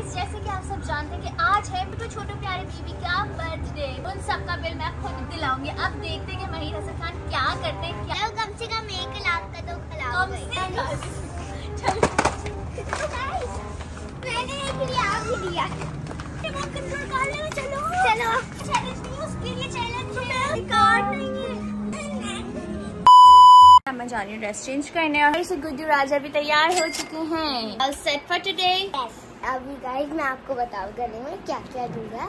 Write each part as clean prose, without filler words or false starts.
Guys, जैसे कि आप सब जानते हैं कि आज है मेरे छोटे प्यारे बीबी का बर्थडे। उन सबका बिल मैं खुद दिलाऊंगी। अब देखते हैं कि महीर हसन खान क्या करते हैं। क्या कम से कम 1 लाख का तो खिलाओगे। मैंने एक लिया, आप भी लिया। कंट्रोल कर ले, चलो चलो। चैलेंज नहीं, उसके लिए चैलेंज है। रिकॉर्ड नहीं है। मैं जा रही हूँ ड्रेस चेंज करने और से गुड्डू राजा भी तैयार हो चुके हैं। All set for today? Yes. अभी गाइस मैं आपको बताऊँ गले में क्या क्या दूंगा।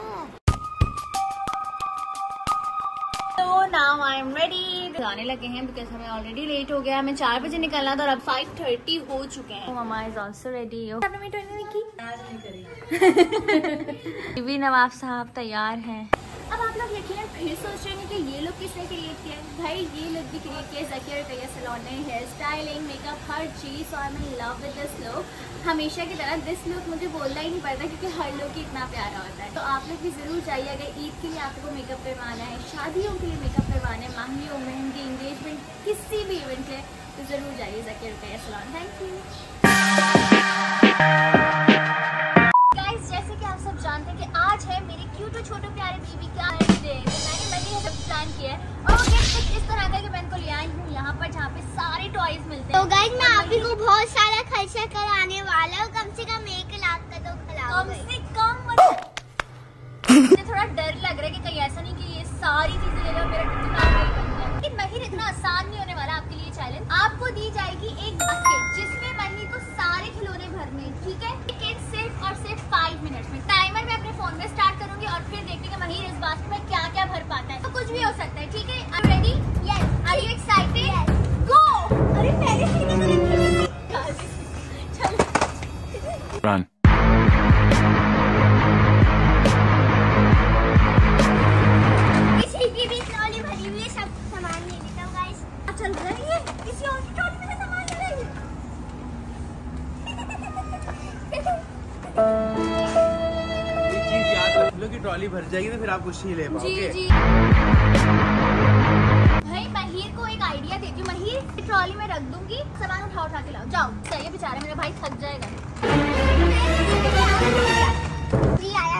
So now I am ready. जाने लगे हैं बिकॉज हमें ऑलरेडी लेट हो गया। हमें 4 बजे निकलना था और अब 5:30 हो चुके हैं। Mamma is also ready. आपने मीट की? आज नहीं करी। बीबी नवाब साहब तैयार हैं। अब आप लोग यकीनन फिर सोच रहे हैं कि ये लुक किसने क्रिएट किया है। भाई ये लुक भी क्रिएट किया ज़किया रुकैया सैलून ने। हेयर स्टाइलिंग, मेकअप, हर चीज़। और मैं लव विद दिस लुक। हमेशा की तरह दिस लुक मुझे बोलना ही नहीं पड़ता क्योंकि हर लुक ही इतना प्यारा होता है। तो आप लोग भी ज़रूर चाहिए, अगर ईद के लिए आपको मेकअप करवाना है, शादियों के लिए मेकअप करवाना है, मांगलियों, मेहंदी, इंगेजमेंट, किसी भी इवेंट है तो ज़रूर जाइए Zakiya Ruqaiya salon. Thank you. जैसे कि आप सब जानते हैं कि आज है मेरे क्यूट और छोटे प्यारे बीबी का बर्थडे। तो मैंने प्लान किया है और वो गिफ्ट कुछ इस तरह का कि मैं इनको ले आई हूँ यहाँ पर जहाँ पे सारे टॉयज मिलते हैं। तो गाइस मैं आप ही को बहुत सारा खर्चा कराने वाला हूँ। कम से कम 1 लाख का तो खिलाओगे। कम से कम मुझे थोड़ा डर लग रहा है कि कहीं ऐसा नहीं कि ये सारी चीजें ले लो, मेरा दिमाग नहीं बन जाए। लेकिन महीर इतना आसान नहीं होने वाला आपके लिए चैलेंज। आपको दी जाएगी एक बास्केट जिसमें महीर को सारे खिलौने भरने, ठीक है? सिर्फ और सिर्फ 5 मिनट्स में। टाइमर मैं अपने फोन में स्टार्ट करूंगी और फिर देखते हैं महीर इस बास्केट में क्या क्या भर पाता है। तो कुछ भी हो सकता है, ठीक है? Are you ready? Yes. Are you excited? Yes. Go. अरे पहले से चलो। Run. इसी भी ट्रॉली भरी हुई है, सब सामान ले लेता हूँ गाइस। चल रही है किसी और की ट्रॉली में सामान ले रही है। ये चीज याद रख लो कि ट्रॉली भर जाएगी तो फिर आप कुछ नहीं ले पाओगे। जी जी। भाई महीर को एक आइडिया देती हूँ। महीर ट्रॉली में रख दूंगी, सामान उठा के लाओ। जाओ। चाहिए बेचारा मेरा भाई थक जाएगा। आया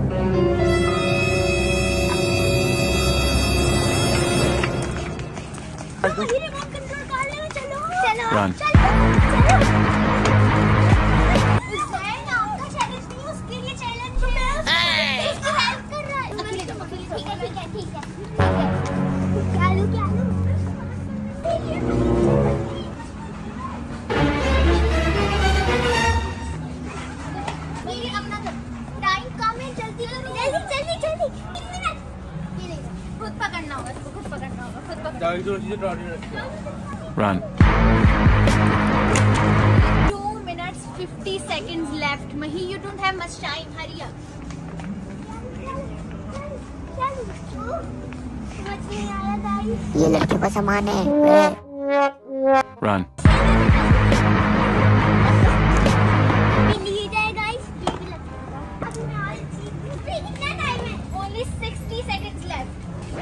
कंट्रोल कर ले, चलो चलो चलो। Run. 2 minutes 50 seconds left. Mahi, you don't have much time. Hurry up. ये लड़के का सामान है। Run. Only 60 seconds left.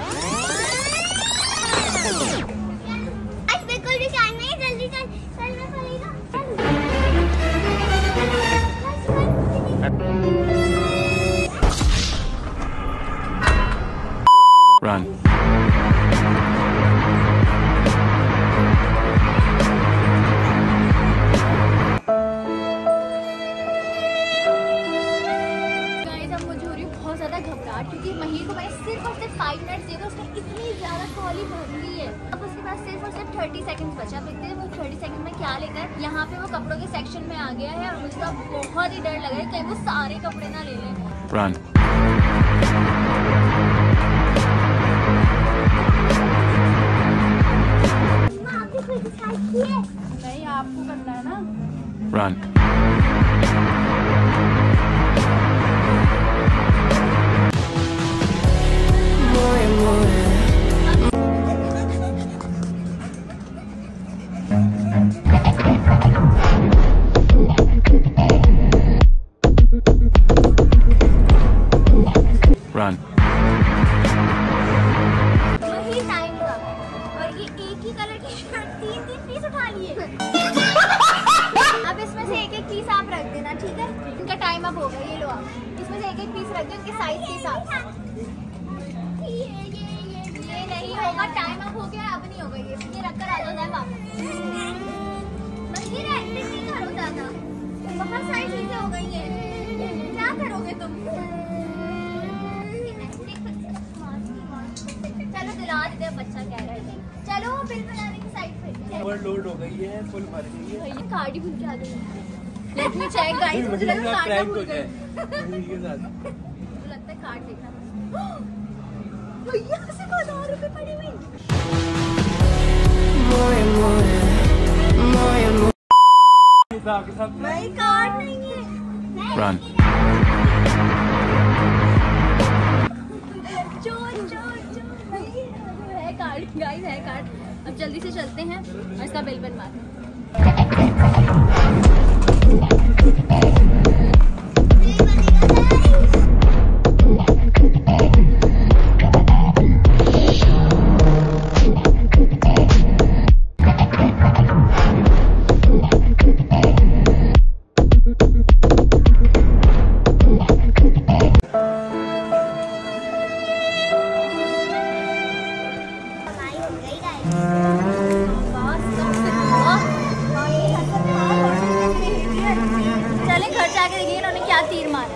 बिल्कुल भी टाइम नहीं, जल्दी चलना पड़ेगा। Run. घबराहट क्योंकि महीर को मैंने सिर्फ और सिर्फ 5 मिनट्स दिए थे, उसने इतनी ज्यादा ट्रॉली भर ली है। अब उसके पास सिर्फ और सिर्फ 30 सेकंड्स बचा। देखते हैं वो 30 सेकंड में क्या लेकर। यहाँ पे वो कपड़ों के सेक्शन में आ गया है और मुझे बहुत ही डर लग रहा है कहीं वो सारे कपड़े ना ले लें। Run. नहीं आपको करना है ना। Run. Run. वही टाइम था और ये एक ही कलर की शर्ट 3 पीस उठा लिए। अब इसमें से एक एक पीस आप रख होगा, ये लो आप, इसमें से एक एक पीस रख दो इनके साइज के हिसाब से। ये नहीं होगा, टाइम अप हो गया, अब नहीं होगा ये रख कर आ जाओ वापस। ये एक्टिंग नहीं करो ज्यादा, बहुत सारी चीजें हो गई है, क्या करोगे तुम? चलो दिला देते हैं, बच्चा कह रहा है। चलो बिल बनाने की साइड पे ओवरलोड हो गई है, फुल भर गई है। ये कार्ड ही भूल के आ गई। लेट मी चेक गाइस, मुझे लगा कार्ड ना भूल गए। के साथ मुझे लगता है कार्ड देखना भैया से 1000 रुपए पड़ी हुई। आपके साथ नहीं कार्ड नहीं है। रन चोर है कार्ड गाइस, है कार्ड। अब जल्दी से चलते हैं और इसका बिल बनवाते हैं। चले घर जाके देखिए इन्होंने क्या तीर मारा।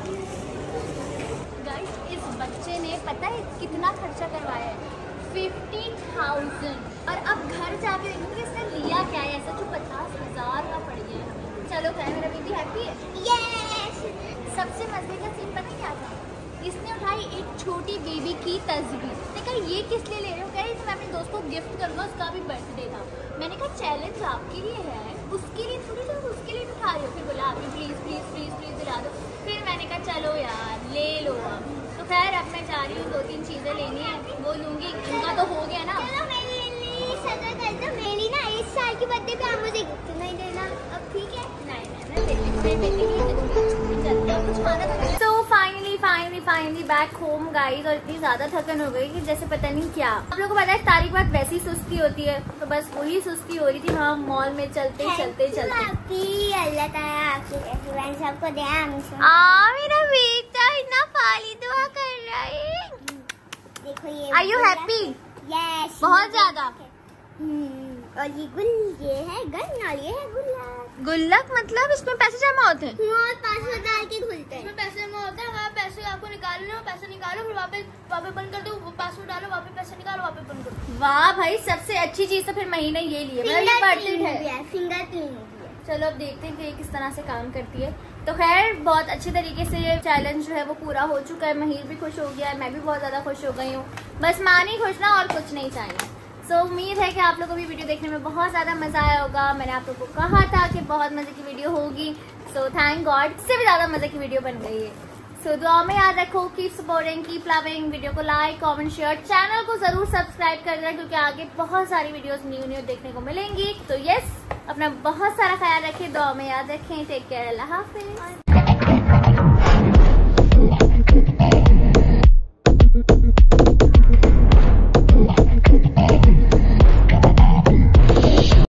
गाइस इस बच्चे ने पता है कितना खर्चा करवाया है, 50,000। और अब घर जाके देखूंगी इसने लिया क्या है, ऐसा जो 50,000 का पड़ गया है। चलो क्या मेरा बेबी हैप्पी है? यस। सबसे मजे का सीन पता क्या था, इसने उठाई एक छोटी बेबी की तस्वीर। देखा ये किस लिए ले रहे हो, कह रही मैं अपने दोस्त को गिफ्ट करूँगा, उसका भी बर्थडे था। मैंने कहा चैलेंज आपके लिए है, उसके लिए थोड़ी सा, उसके लिए उठा रही हो। फिर बोला आप प्लीज़ प्लीज़ प्लीज़ प्लीज़ दिला दो। फिर मैंने कहा चलो यार ले लो अब। तो खैर अब मैं जा रही हूँ, 2-3 चीज़ें लेनी है, वो लूँगी। उनका तो हो गया ना। चलो मेरी ना 1 साल की बर्थडे पे आप मुझे गिफ्ट नहीं देना अब, ठीक है? नहीं तो फाइनली बैक होम गाइस। और इतनी ज्यादा थकन हो गई कि जैसे पता नहीं क्या। आप लोगों को पता है तारीख बाद वैसी सुस्ती होती है, तो बस वही सुस्ती हो रही थी। हाँ मॉल में चलते अल्लाह ताला आपकी सबको दे। मेरा बेटा इतना फाली दुआ कर रहा है। देखो ये आर यू हैप्पी? यस बहुत ज्यादा। और ये है गन और ये है गुल्लक। गुल्लक मतलब इसमें पैसे जमा होते हैं? और पासवर्ड डाल के खुलते हैं। इसमें पैसे जमा होते हैं, वहाँ पैसे आपको निकालने हो, पैसे निकालो, फिर वापस बंद कर दो, पासवर्ड डालो, वापस पैसे निकालो, वापस बंद करो। वाह भाई सबसे अच्छी चीज तो फिर महीने ये लिए, मतलब ये बर्थडे है, फिंगरप्रिंट। चलो अब देखते हैं कि ये किस तरह से काम करती है। तो खैर बहुत अच्छी तरीके से ये चैलेंज जो है वो पूरा हो चुका है। महीर भी खुश हो गया है, मैं भी बहुत ज्यादा खुश हो गई हूँ। बस माँ नहीं खुश ना, और कुछ नहीं चाहिए। सो उम्मीद है कि आप लोगों को भी वीडियो देखने में बहुत ज़्यादा मज़ा आया होगा। मैंने आप लोगों को कहा था कि बहुत मज़े की वीडियो होगी, सो थैंक गॉड इससे भी ज़्यादा मज़े की वीडियो बन गई है। सो दुआ में याद रखो, keep supporting, keep loving. Video को लाइक, कमेंट, शेयर, चैनल को ज़रूर सब्सक्राइब कर देना क्योंकि आगे बहुत सारी वीडियोस न्यू देखने को मिलेंगी। तो यस, अपना बहुत सारा ख्याल रखें, दुआ में याद रखें। टेक केयर, अल्लाह हाफिज़।